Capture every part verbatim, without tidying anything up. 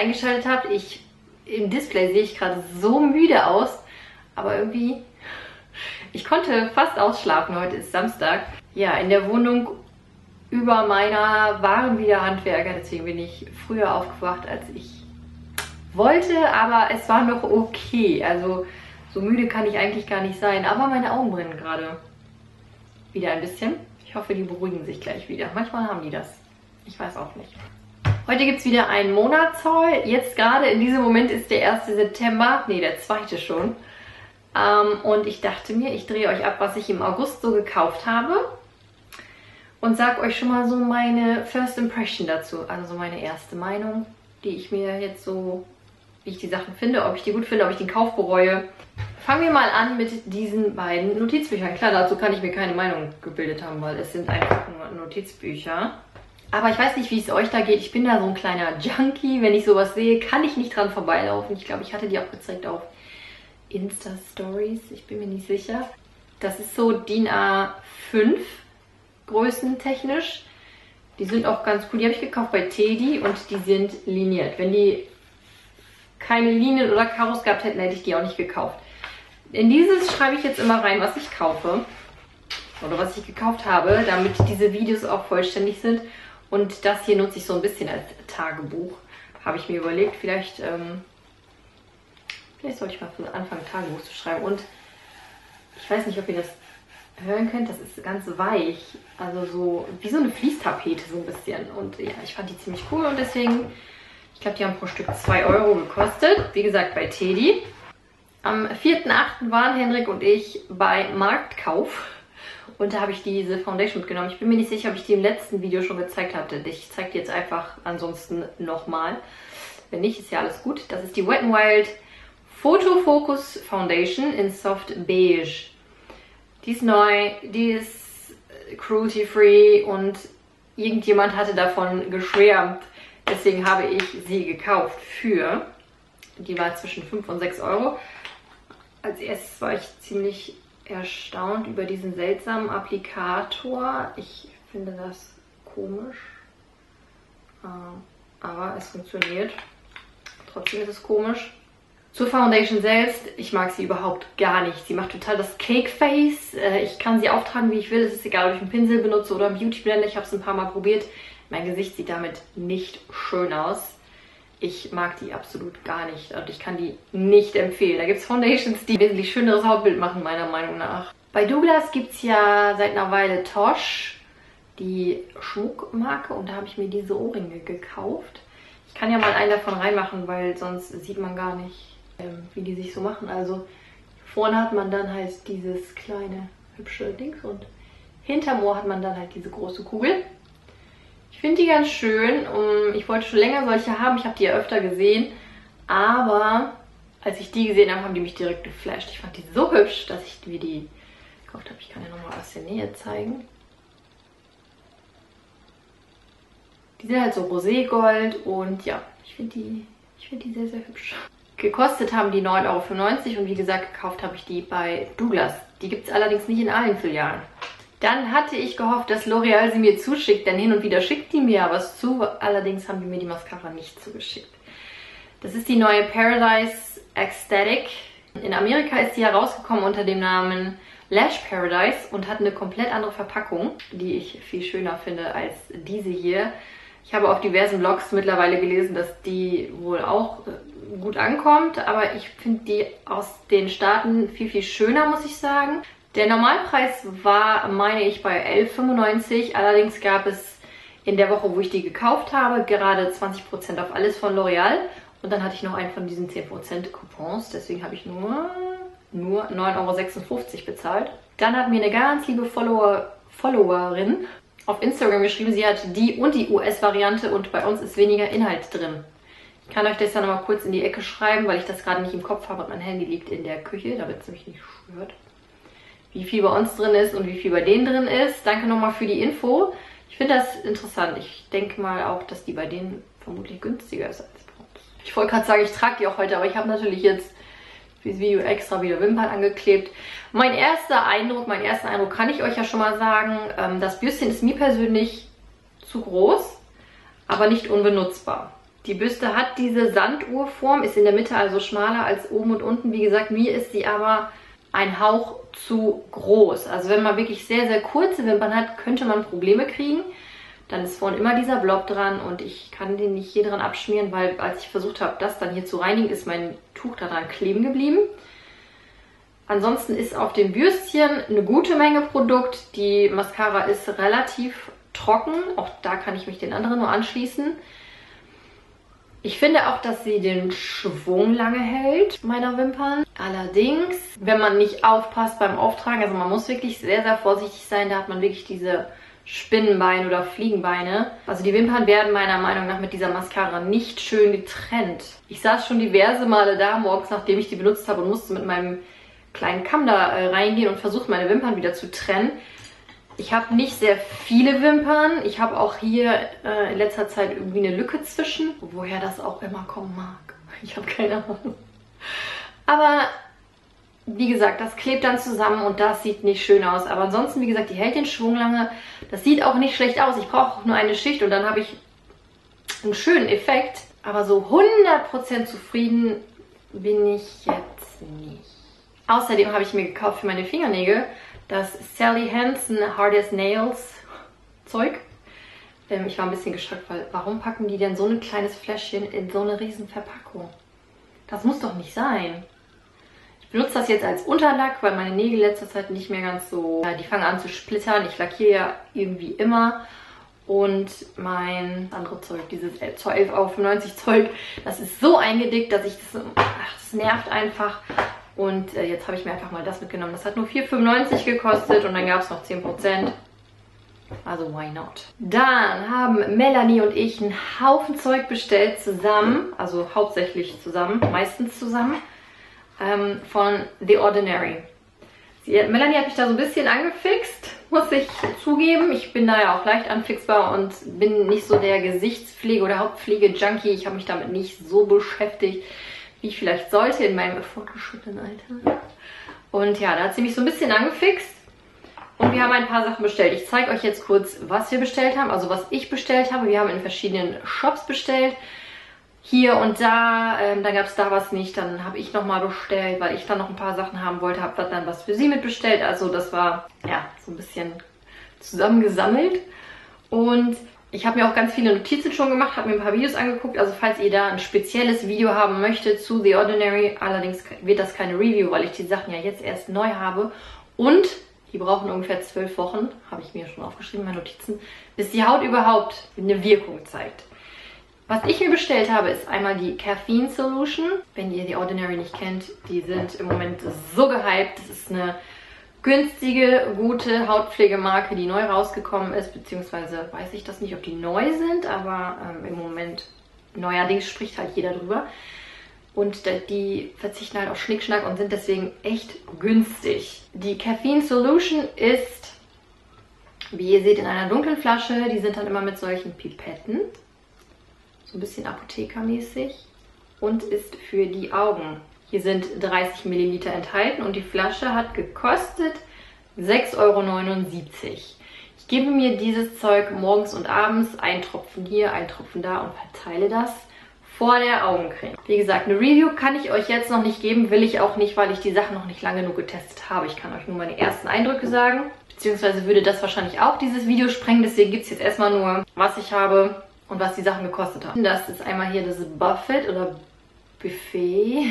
eingeschaltet habt. Ich, im Display sehe ich gerade so müde aus, aber irgendwie, ich konnte fast ausschlafen. Heute ist Samstag. Ja, in der Wohnung über meiner waren wieder Handwerker, deswegen bin ich früher aufgewacht, als ich wollte, aber es war noch okay. Also so müde kann ich eigentlich gar nicht sein, aber meine Augen brennen gerade wieder ein bisschen. Ich hoffe, die beruhigen sich gleich wieder. Manchmal haben die das. Ich weiß auch nicht. Heute gibt es wieder einen Monatshaul. Jetzt gerade in diesem Moment ist der erste September. Ne, der zweite schon. Ähm, und ich dachte mir, ich drehe euch ab, was ich im August so gekauft habe. Und sage euch schon mal so meine First Impression dazu. Also so meine erste Meinung, die ich mir jetzt so, wie ich die Sachen finde, ob ich die gut finde, ob ich den Kauf bereue. Fangen wir mal an mit diesen beiden Notizbüchern. Klar, dazu kann ich mir keine Meinung gebildet haben, weil es sind einfach nur Notizbücher. Aber ich weiß nicht, wie es euch da geht. Ich bin da so ein kleiner Junkie. Wenn ich sowas sehe, kann ich nicht dran vorbeilaufen. Ich glaube, ich hatte die auch gezeigt auf Insta-Stories. Ich bin mir nicht sicher. Das ist so D I N A fünf größentechnisch. Die sind auch ganz cool. Die habe ich gekauft bei Teddy und die sind liniert. Wenn die keine Linien oder Karos gehabt hätten, hätte ich die auch nicht gekauft. In dieses schreibe ich jetzt immer rein, was ich kaufe oder was ich gekauft habe, damit diese Videos auch vollständig sind. Und das hier nutze ich so ein bisschen als Tagebuch, habe ich mir überlegt. Vielleicht, ähm, vielleicht sollte ich mal anfangen, Tagebuch zu schreiben. Und ich weiß nicht, ob ihr das hören könnt, das ist ganz weich, also so wie so eine Fließtapete so ein bisschen. Und ja, ich fand die ziemlich cool und deswegen, ich glaube, die haben pro Stück zwei Euro gekostet. Wie gesagt, bei Teddy. Am vierten achten waren Henrik und ich bei Marktkauf und da habe ich diese Foundation mitgenommen. Ich bin mir nicht sicher, ob ich die im letzten Video schon gezeigt hatte. Ich zeige die jetzt einfach ansonsten nochmal. Wenn nicht, ist ja alles gut. Das ist die Wet n Wild Photo Focus Foundation in Soft Beige. Die ist neu, die ist cruelty-free und irgendjemand hatte davon geschwärmt. Deswegen habe ich sie gekauft für, die war zwischen fünf und sechs Euro. Als erstes war ich ziemlich erstaunt über diesen seltsamen Applikator. Ich finde das komisch, aber es funktioniert. Trotzdem ist es komisch. Zur Foundation selbst, ich mag sie überhaupt gar nicht. Sie macht total das Cake Face. Ich kann sie auftragen, wie ich will. Es ist egal, ob ich einen Pinsel benutze oder einen Beauty Blender. Ich habe es ein paar Mal probiert. Mein Gesicht sieht damit nicht schön aus. Ich mag die absolut gar nicht und ich kann die nicht empfehlen. Da gibt es Foundations, die wesentlich schöneres Hautbild machen, meiner Meinung nach. Bei Douglas gibt es ja seit einer Weile Tosh, die Schmuckmarke, und da habe ich mir diese Ohrringe gekauft. Ich kann ja mal einen davon reinmachen, weil sonst sieht man gar nicht, ähm, wie die sich so machen. Also vorne hat man dann halt dieses kleine hübsche Dings und hinterm Ohr hat man dann halt diese große Kugel. Ich finde die ganz schön. Ich wollte schon länger solche haben. Ich habe die ja öfter gesehen. Aber als ich die gesehen habe, haben die mich direkt geflasht. Ich fand die so hübsch, dass ich mir die gekauft habe. Ich kann ja nochmal aus der Nähe zeigen. Die sind halt so roségold und ja, ich finde die, ich finde die sehr, sehr hübsch. Gekostet haben die neun Euro fünfundneunzig und wie gesagt, gekauft habe ich die bei Douglas. Die gibt es allerdings nicht in allen Filialen. Dann hatte ich gehofft, dass L'Oreal sie mir zuschickt, denn hin und wieder schickt die mir ja was zu. Allerdings haben die mir die Mascara nicht zugeschickt. Das ist die neue Paradise Ecstatic. In Amerika ist die herausgekommen unter dem Namen Lash Paradise und hat eine komplett andere Verpackung, die ich viel schöner finde als diese hier. Ich habe auf diversen Blogs mittlerweile gelesen, dass die wohl auch gut ankommt, aber ich finde die aus den Staaten viel, viel schöner, muss ich sagen. Der Normalpreis war, meine ich, bei elf fünfundneunzig. Allerdings gab es in der Woche, wo ich die gekauft habe, gerade zwanzig Prozent auf alles von L'Oreal. Und dann hatte ich noch einen von diesen zehn Prozent Coupons. Deswegen habe ich nur, nur neun Euro sechsundfünfzig bezahlt. Dann hat mir eine ganz liebe Follower, Followerin auf Instagram geschrieben, sie hat die und die U S-Variante und bei uns ist weniger Inhalt drin. Ich kann euch das dann nochmal kurz in die Ecke schreiben, weil ich das gerade nicht im Kopf habe und mein Handy liegt in der Küche, damit es mich nicht stört. Wie viel bei uns drin ist und wie viel bei denen drin ist. Danke nochmal für die Info. Ich finde das interessant. Ich denke mal auch, dass die bei denen vermutlich günstiger ist als bei uns. Ich wollte gerade sagen, ich trage die auch heute, aber ich habe natürlich jetzt für das Video extra wieder Wimpern angeklebt. Mein erster Eindruck, mein ersten Eindruck kann ich euch ja schon mal sagen. Das Bürstchen ist mir persönlich zu groß, aber nicht unbenutzbar. Die Büste hat diese Sanduhrform, ist in der Mitte also schmaler als oben und unten. Wie gesagt, mir ist sie aber ein Hauch zu groß. Also wenn man wirklich sehr, sehr kurze Wimpern hat, könnte man Probleme kriegen. Dann ist vorne immer dieser Blob dran und ich kann den nicht hier dran abschmieren, weil als ich versucht habe, das dann hier zu reinigen, ist mein Tuch daran kleben geblieben. Ansonsten ist auf dem Bürstchen eine gute Menge Produkt. Die Mascara ist relativ trocken. Auch da kann ich mich den anderen nur anschließen. Ich finde auch, dass sie den Schwung lange hält, meiner Wimpern. Allerdings, wenn man nicht aufpasst beim Auftragen, also man muss wirklich sehr, sehr vorsichtig sein, da hat man wirklich diese Spinnenbeine oder Fliegenbeine. Also die Wimpern werden meiner Meinung nach mit dieser Mascara nicht schön getrennt. Ich saß schon diverse Male da, morgens, nachdem ich die benutzt habe und musste mit meinem kleinen Kamm da äh, reingehen und versucht, meine Wimpern wieder zu trennen. Ich habe nicht sehr viele Wimpern. Ich habe auch hier äh, in letzter Zeit irgendwie eine Lücke zwischen. Woher das auch immer kommen mag. Ich habe keine Ahnung. Aber wie gesagt, das klebt dann zusammen und das sieht nicht schön aus. Aber ansonsten, wie gesagt, die hält den Schwung lange. Das sieht auch nicht schlecht aus. Ich brauche auch nur eine Schicht und dann habe ich einen schönen Effekt. Aber so hundert Prozent zufrieden bin ich jetzt nicht. Außerdem habe ich mir gekauft für meine Fingernägel das Sally Hansen Hard as Nails Zeug. Ähm, ich war ein bisschen geschockt, weil warum packen die denn so ein kleines Fläschchen in so eine riesen Verpackung? Das muss doch nicht sein. Ich benutze das jetzt als Unterlack, weil meine Nägel in letzter Zeit nicht mehr ganz so... Ja, die fangen an zu splittern. Ich lackiere ja irgendwie immer. Und mein andere Zeug, dieses elf Euro fünfundneunzig Zeug, das ist so eingedickt, dass ich das... Ach, das nervt einfach. Und äh, jetzt habe ich mir einfach mal das mitgenommen. Das hat nur vier fünfundneunzig gekostet und dann gab es noch zehn Prozent. Also why not? Dann haben Melanie und ich einen Haufen Zeug bestellt zusammen. Also hauptsächlich zusammen, meistens zusammen. Ähm, von The Ordinary. Sie, Melanie hat mich da so ein bisschen angefixt, muss ich zugeben. Ich bin da ja auch leicht anfixbar und bin nicht so der Gesichtspflege- oder Hautpflege-Junkie. Ich habe mich damit nicht so beschäftigt, wie ich vielleicht sollte in meinem fortgeschrittenen Alter. Und ja, da hat sie mich so ein bisschen angefixt. Und wir haben ein paar Sachen bestellt. Ich zeige euch jetzt kurz, was wir bestellt haben, also was ich bestellt habe. Wir haben in verschiedenen Shops bestellt. Hier und da, ähm, dann gab es da was nicht. Dann habe ich nochmal bestellt, weil ich dann noch ein paar Sachen haben wollte. Habe dann was für sie mitbestellt. Also das war ja so ein bisschen zusammengesammelt. Und ich habe mir auch ganz viele Notizen schon gemacht, habe mir ein paar Videos angeguckt. Also falls ihr da ein spezielles Video haben möchtet zu The Ordinary, allerdings wird das keine Review, weil ich die Sachen ja jetzt erst neu habe. Und die brauchen ungefähr zwölf Wochen, habe ich mir schon aufgeschrieben, meine Notizen, bis die Haut überhaupt eine Wirkung zeigt. Was ich mir bestellt habe, ist einmal die Caffeine Solution. Wenn ihr The Ordinary nicht kennt, die sind im Moment so gehypt. Das ist eine günstige, gute Hautpflegemarke, die neu rausgekommen ist, beziehungsweise weiß ich das nicht, ob die neu sind, aber ähm, im Moment neuerdings spricht halt jeder drüber. Und die verzichten halt auf Schnickschnack und sind deswegen echt günstig. Die Caffeine Solution ist, wie ihr seht, in einer dunklen Flasche. Die sind dann immer mit solchen Pipetten, so ein bisschen apothekermäßig, und ist für die Augen. Hier sind dreißig Milliliter enthalten und die Flasche hat gekostet sechs Euro neunundsiebzig. Ich gebe mir dieses Zeug morgens und abends, ein Tropfen hier, ein Tropfen da und verteile das vor der Augencreme. Wie gesagt, eine Review kann ich euch jetzt noch nicht geben, will ich auch nicht, weil ich die Sachen noch nicht lange genug getestet habe. Ich kann euch nur meine ersten Eindrücke sagen, beziehungsweise würde das wahrscheinlich auch dieses Video sprengen, deswegen gibt es jetzt erstmal nur, was ich habe und was die Sachen gekostet haben. Das ist einmal hier das Buffet oder Buffet.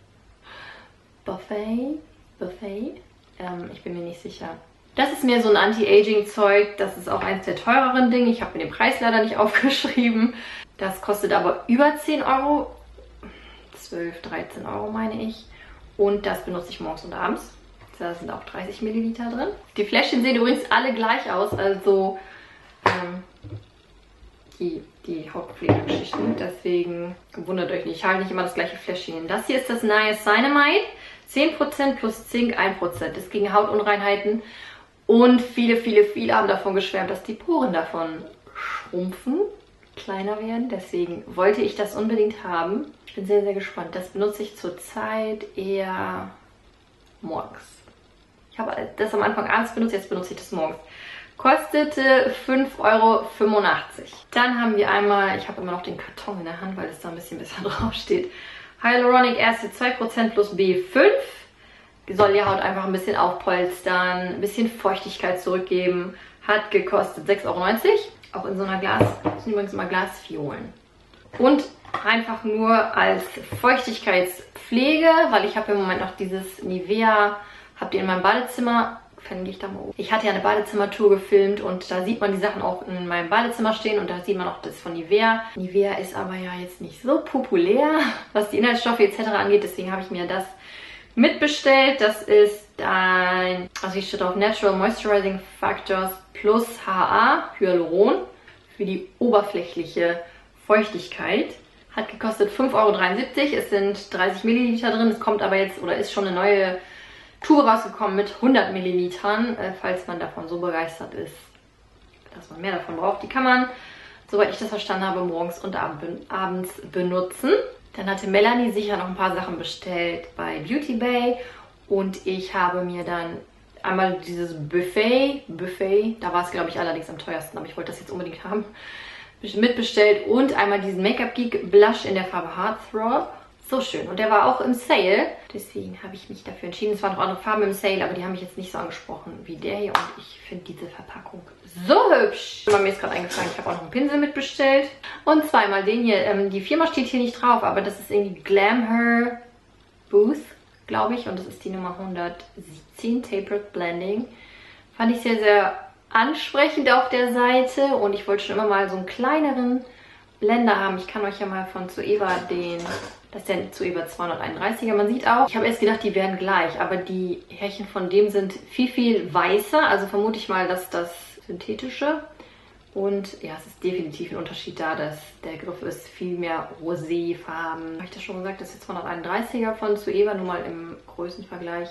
Buffet? Buffet? Ähm, ich bin mir nicht sicher. Das ist mir so ein Anti-Aging-Zeug. Das ist auch eins der teureren Dinge. Ich habe mir den Preis leider nicht aufgeschrieben. Das kostet aber über zehn Euro. zwölf, dreizehn Euro meine ich. Und das benutze ich morgens und abends. Da sind auch dreißig Milliliter drin. Die Fläschchen sehen übrigens alle gleich aus. Also ähm, die, die Hautpflegegeschichten. Deswegen wundert euch nicht. Ich halte nicht immer das gleiche Fläschchen. Das hier ist das Niacinamide. zehn Prozent plus Zink, ein Prozent. ist gegen Hautunreinheiten. Und viele, viele, viele haben davon geschwärmt, dass die Poren davon schrumpfen, kleiner werden. Deswegen wollte ich das unbedingt haben. Ich bin sehr, sehr gespannt. Das benutze ich zurzeit eher morgens. Ich habe das am Anfang abends benutzt, jetzt benutze ich das morgens. Kostete fünf Euro fünfundachtzig. Dann haben wir einmal, ich habe immer noch den Karton in der Hand, weil es da ein bisschen besser drauf steht. Hyaluronic Acid zwei Prozent plus B fünf. Die soll die Haut einfach ein bisschen aufpolstern, ein bisschen Feuchtigkeit zurückgeben. Hat gekostet sechs Euro neunzig. Auch in so einer Glas, das sind übrigens immer Glasfiolen. Und einfach nur als Feuchtigkeitspflege, weil ich habe im Moment noch dieses Nivea, habt ihr in meinem Badezimmer, fände ich da mal oben. Ich hatte ja eine Badezimmertour gefilmt und da sieht man die Sachen auch in meinem Badezimmer stehen und da sieht man auch das von Nivea. Nivea ist aber ja jetzt nicht so populär, was die Inhaltsstoffe et cetera angeht, deswegen habe ich mir das mitbestellt. Das ist ein, also hier steht auf Natural Moisturizing Factors plus H A, Hyaluron, für die oberflächliche Feuchtigkeit. Hat gekostet fünf Euro dreiundsiebzig. Es sind dreißig Milliliter drin. Es kommt aber jetzt, oder ist schon eine neue Tube rausgekommen mit hundert Millilitern, äh, falls man davon so begeistert ist, dass man mehr davon braucht. Die kann man, soweit ich das verstanden habe, morgens und abends benutzen. Dann hatte Melanie sicher noch ein paar Sachen bestellt bei Beauty Bay und ich habe mir dann einmal dieses Buffet, Buffet, da war es glaube ich allerdings am teuersten, aber ich wollte das jetzt unbedingt haben, mitbestellt und einmal diesen Make-up Geek Blush in der Farbe Heartthrob. So schön. Und der war auch im Sale. Deswegen habe ich mich dafür entschieden. Es waren noch andere Farben im Sale, aber die haben mich jetzt nicht so angesprochen wie der hier. Und ich finde diese Verpackung so hübsch. Aber mir ist gerade eingefallen, ich habe auch noch einen Pinsel mitbestellt. Und zweimal den hier. Ähm, die Firma steht hier nicht drauf, aber das ist irgendwie Glam Her Booth, glaube ich. Und das ist die Nummer hundertsiebzehn, Tapered Blending. Fand ich sehr, sehr ansprechend auf der Seite. Und ich wollte schon immer mal so einen kleineren Blender haben. Ich kann euch ja mal von Zoeva den, das ist der Zoeva zweihunderteinunddreißiger, man sieht auch, ich habe erst gedacht, die wären gleich, aber die Härchen von dem sind viel, viel weißer, also vermute ich mal, dass das synthetische und ja, es ist definitiv ein Unterschied da, dass der Griff ist viel mehr roséfarben. Habe ich das schon gesagt, das ist der zweihunderteinunddreißiger von Zoeva, nur mal im Größenvergleich.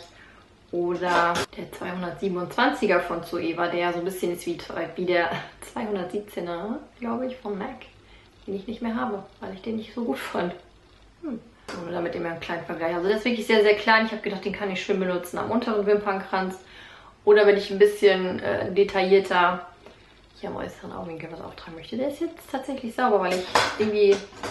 Oder der zweihundertsiebenundzwanziger von Zoeva, der so ein bisschen ist wie, wie der zweihundertsiebzehner, glaube ich, von MAC. Den ich nicht mehr habe, weil ich den nicht so gut fand. Hm. Nur damit immer einen kleinen Vergleich. Also der ist wirklich sehr, sehr klein. Ich habe gedacht, den kann ich schön benutzen am unteren Wimpernkranz. Oder wenn ich ein bisschen äh, detaillierter hier am äußeren Augenwinkel was auftragen möchte. Der ist jetzt tatsächlich sauber, weil ich irgendwie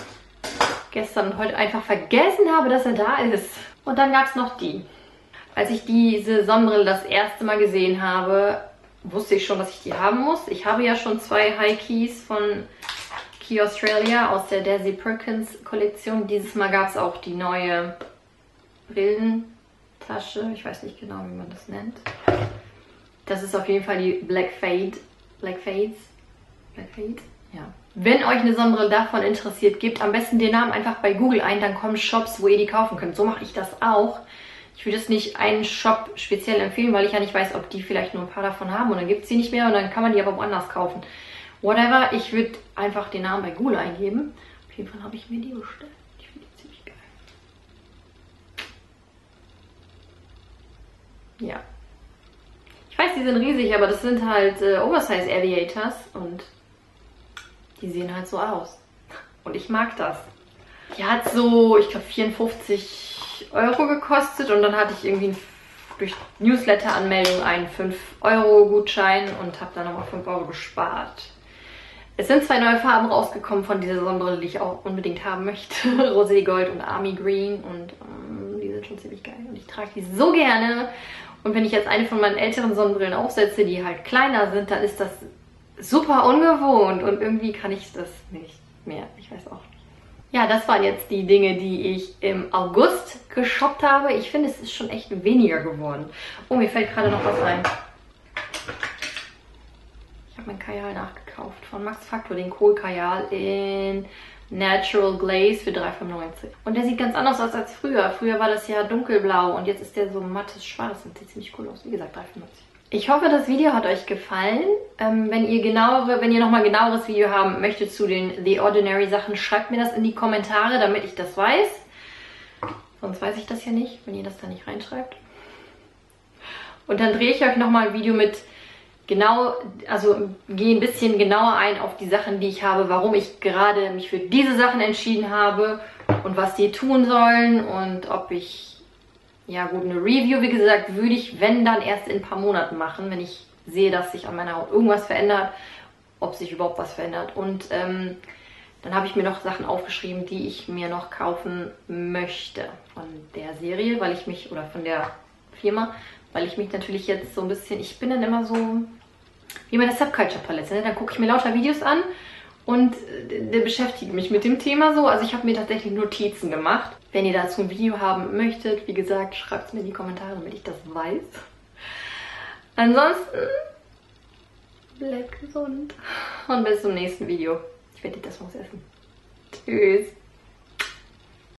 gestern und heute einfach vergessen habe, dass er da ist. Und dann gab es noch die. Als ich diese Sonnenbrille das erste Mal gesehen habe, wusste ich schon, dass ich die haben muss. Ich habe ja schon zwei High Keys von Key Australia aus der Daisy Perkins Kollektion. Dieses Mal gab es auch die neue Brillentasche. Ich weiß nicht genau, wie man das nennt. Das ist auf jeden Fall die Black Fade. Black Fades? Black Fade? Ja. Wenn euch eine Sonnenbrille davon interessiert, gebt am besten den Namen einfach bei Google ein. Dann kommen Shops, wo ihr die kaufen könnt. So mache ich das auch. Ich würde es nicht einen Shop speziell empfehlen, weil ich ja nicht weiß, ob die vielleicht nur ein paar davon haben. Und dann gibt es sie nicht mehr und dann kann man die aber woanders kaufen. Whatever, ich würde einfach den Namen bei Google eingeben. Auf jeden Fall habe ich mir die bestellt. Ich finde die ziemlich geil. Ja. Ich weiß, die sind riesig, aber das sind halt äh, Oversize Aviators und die sehen halt so aus. Und ich mag das. Die hat so, ich glaube, vierundfünfzig Euro gekostet und dann hatte ich irgendwie durch Newsletter-Anmeldung einen fünf Euro Gutschein und habe dann nochmal fünf Euro gespart. Es sind zwei neue Farben rausgekommen von dieser Sonnenbrille, die ich auch unbedingt haben möchte. Rosé Gold und Army Green. Und ähm, die sind schon ziemlich geil. Und ich trage die so gerne. Und wenn ich jetzt eine von meinen älteren Sonnenbrillen aufsetze, die halt kleiner sind, dann ist das super ungewohnt. Und irgendwie kann ich das nicht mehr. Ich weiß auch nicht. Ja, das waren jetzt die Dinge, die ich im August geshoppt habe. Ich finde, es ist schon echt weniger geworden. Oh, mir fällt gerade noch was ein. Ich habe mein Kajal nachgekauft von Max Factor, den Kohl Kajal in Natural Glaze für drei fünfundneunzig. Und der sieht ganz anders aus als früher. Früher war das ja dunkelblau und jetzt ist der so mattes Schwarz und sieht ziemlich cool aus. Wie gesagt, drei fünfundneunzig. Ich hoffe, das Video hat euch gefallen. Ähm, wenn ihr genauere, wenn ihr nochmal ein genaueres Video haben möchtet zu den The Ordinary Sachen, schreibt mir das in die Kommentare, damit ich das weiß. Sonst weiß ich das ja nicht, wenn ihr das da nicht reinschreibt. Und dann drehe ich euch nochmal ein Video mit genau, also gehe ein bisschen genauer ein auf die Sachen, die ich habe, warum ich gerade mich für diese Sachen entschieden habe und was die tun sollen und ob ich, ja gut, eine Review, wie gesagt, würde ich, wenn dann erst in ein paar Monaten machen, wenn ich sehe, dass sich an meiner Haut irgendwas verändert, ob sich überhaupt was verändert. Und ähm, dann habe ich mir noch Sachen aufgeschrieben, die ich mir noch kaufen möchte von der Serie, weil ich mich, oder von der Firma, weil ich mich natürlich jetzt so ein bisschen, ich bin dann immer so wie bei der Subculture Palette, ne? Dann gucke ich mir lauter Videos an und äh, beschäftige mich mit dem Thema so. Also ich habe mir tatsächlich Notizen gemacht. Wenn ihr dazu ein Video haben möchtet, wie gesagt, schreibt es mir in die Kommentare, damit ich das weiß. Ansonsten bleibt gesund und bis zum nächsten Video. Ich werde jetzt erstmal was essen. Tschüss.